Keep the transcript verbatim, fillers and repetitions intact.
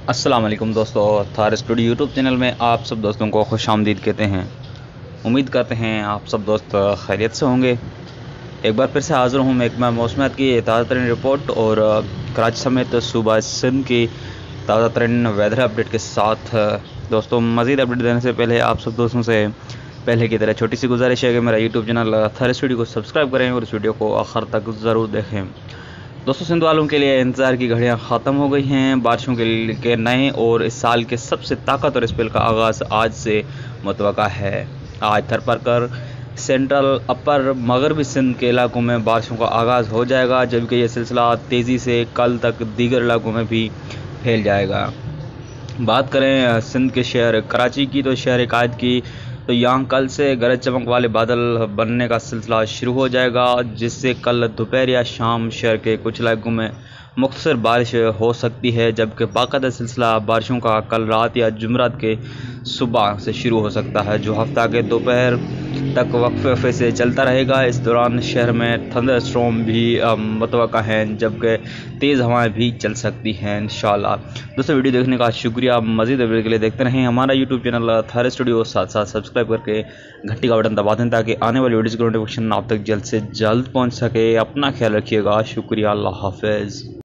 अस्सलाम वालेकुम दोस्तों, थार स्टूडियो यूट्यूब चैनल में आप सब दोस्तों को खुश आमदीद कहते हैं। उम्मीद करते हैं आप सब दोस्त खैरियत से होंगे। एक बार फिर से हाज़िर हूँ मैं एक मैं मौसमियात की ताज़ा तरीन रिपोर्ट और कराची समेत सूबा सिंध की ताज़ा तरीन वेदर अपडेट के साथ। दोस्तों, मज़ीद अपडेट देने से पहले आप सब दोस्तों से पहले की तरह छोटी सी गुजारिश है कि मेरा यूट्यूब चैनल थार स्टूडियो को सब्सक्राइब करें और इस वीडियो को आखिर तक ज़रूर देखें। दोस्तों, सिंध वालों के लिए इंतज़ार की घड़ियां ख़त्म हो गई हैं। बारिशों के, के नए और इस साल के सबसे ताकतवर स्पेल का आगाज़ आज से मुतवक्का है। आज थरपरकर सेंट्रल अपर मगरबी सिंध के इलाकों में बारिशों का आगाज़ हो जाएगा, जबकि यह सिलसिला तेज़ी से कल तक दीगर इलाकों में भी फैल जाएगा। बात करें सिंध के शहर कराची की, तो शहर कायद की तो यहाँ कल से गरज चमक वाले बादल बनने का सिलसिला शुरू हो जाएगा, जिससे कल दोपहर या शाम शहर के कुछ इलाकों में मुख्तसर बारिश हो सकती है, जबकि बाकायदा सिलसिला बारिशों का कल रात या जुमरात के सुबह से शुरू हो सकता है, जो हफ्ता के दोपहर तक वक्फे वक्फे से चलता रहेगा। इस दौरान शहर में थंडर स्टॉर्म भी मुतवक्का हैं, जबकि तेज़ हवाएं भी चल सकती हैं इंशाल्लाह। दोस्तों, वीडियो देखने का शुक्रिया। मज़ीद वीडियो के लिए देखते रहें हमारा यूट्यूब चैनल थार स्टूडियो, साथ साथ सब्सक्राइब करके घंटी का बटन दबा दें ताकि आने वाली वीडियोज़ की नोटिफिकेशन आप तक जल्द से जल्द पहुँच सके। अपना ख्याल रखिएगा। शुक्रिया। अल्लाह हाफ़िज़।